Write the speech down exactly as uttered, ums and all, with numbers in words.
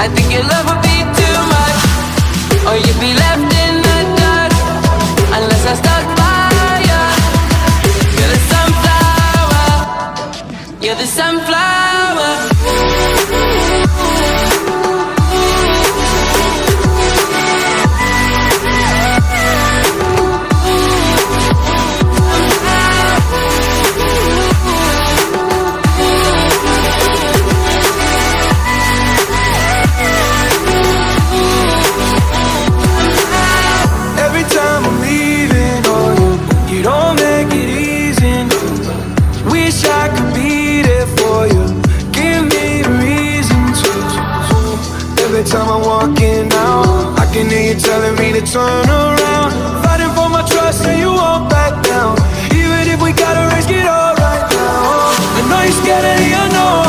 I think your love would be too much, or you'd be left in the dark unless I stuck by you. You're the sunflower, you're the sunflower. Every time I'm walking out, I can hear you telling me to turn around. Fighting for my trust and you won't back down. Even if we gotta risk it all right now. I know you're scared of the unknown.